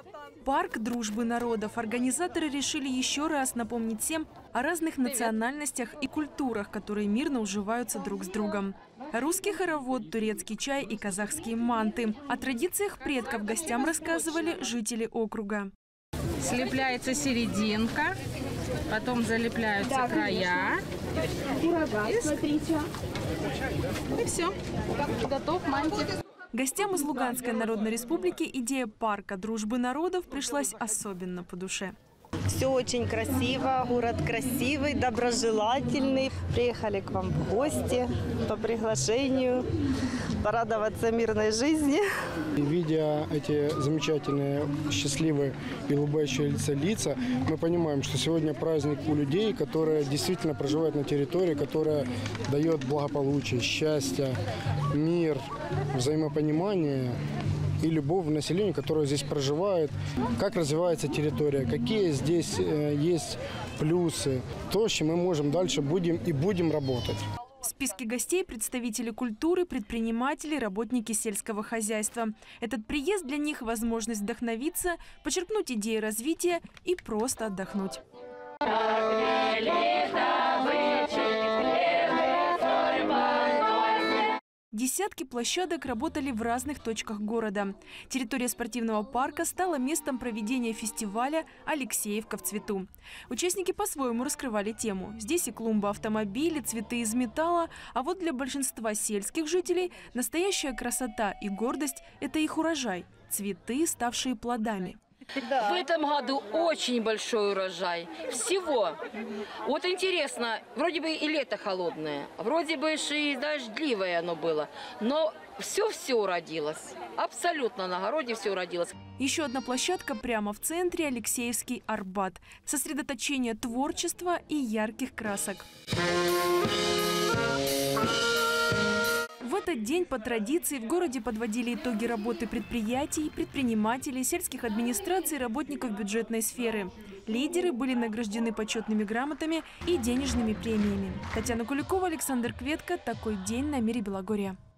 Парк дружбы народов. Организаторы решили еще раз напомнить всем о разных национальностях и культурах, которые мирно уживаются друг с другом. Русский хоровод, турецкий чай и казахские манты. О традициях предков гостям рассказывали жители округа. Слепляется серединка, потом залепляются края. И все. Готов мантик. Гостям из Луганской Народной Республики идея парка дружбы народов пришлась особенно по душе. Все очень красиво, город красивый, доброжелательный. Приехали к вам в гости по приглашению, порадоваться мирной жизни. Видя эти замечательные, счастливые и улыбающиеся лица, мы понимаем, что сегодня праздник у людей, которые действительно проживают на территории, которая дает благополучие, счастье, мир, взаимопонимание и любовь населению, которое здесь проживает, как развивается территория, какие здесь есть плюсы, то, с чем мы можем дальше будем работать. В списке гостей представители культуры, предприниматели, работники сельского хозяйства. Этот приезд для них – возможность вдохновиться, почерпнуть идеи развития и просто отдохнуть. Десятки площадок работали в разных точках города. Территория спортивного парка стала местом проведения фестиваля «Алексеевка в цвету». Участники по-своему раскрывали тему. Здесь и клумба автомобилей, цветы из металла, а вот для большинства сельских жителей настоящая красота и гордость – это их урожай – цветы, ставшие плодами. В этом году очень большой урожай. Всего. Вот интересно, вроде бы и лето холодное, вроде бы и дождливое оно было, но все уродилось. Абсолютно на огороде все уродилось. Еще одна площадка прямо в центре – Алексеевский Арбат. Сосредоточение творчества и ярких красок. В этот день по традиции в городе подводили итоги работы предприятий, предпринимателей, сельских администраций, работников бюджетной сферы. Лидеры были награждены почетными грамотами и денежными премиями. Татьяна Куликова, Александр Кветко. Такой день на Мире Белогорья.